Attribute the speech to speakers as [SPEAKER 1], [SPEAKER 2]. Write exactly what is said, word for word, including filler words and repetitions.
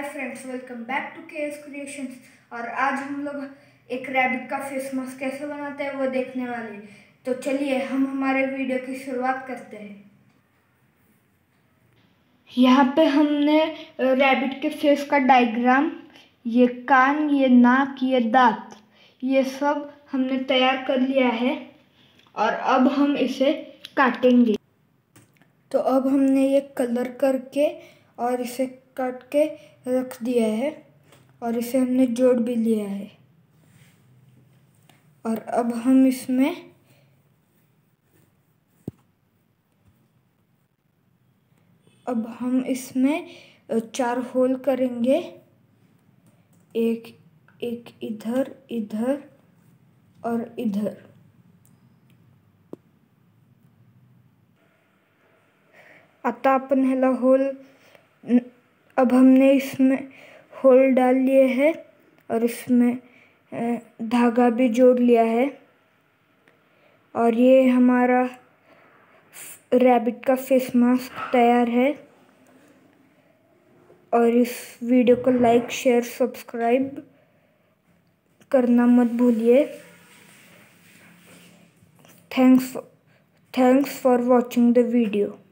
[SPEAKER 1] Hi friends, welcome back to K S Creations. और आज हम लोग एक रैबिट का फेस मास्क कैसे बनाते हैं वो देखने वाले हैं। तो चलिए हम हमारे वीडियो की शुरुआत करते हैं। यहाँ पे हमने रैबिट के फेस का डायग्राम, ये कान, ये नाक, ये दांत, ये सब हमने तैयार कर लिया है और अब हम इसे काटेंगे। तो अब हमने ये कलर करके और इसे काट के रख दिया है और इसे हमने जोड़ भी लिया है। और अब हम इसमें अब हम इसमें चार होल करेंगे, एक एक इधर, इधर और इधर। आता अपन हेला होल, अब हमने इसमें होल डाल लिए हैं और इसमें धागा भी जोड़ लिया है और ये हमारा रैबिट का फेस मास्क तैयार है। और इस वीडियो को लाइक, शेयर, सब्सक्राइब करना मत भूलिए। Thanks thanks for watching the video.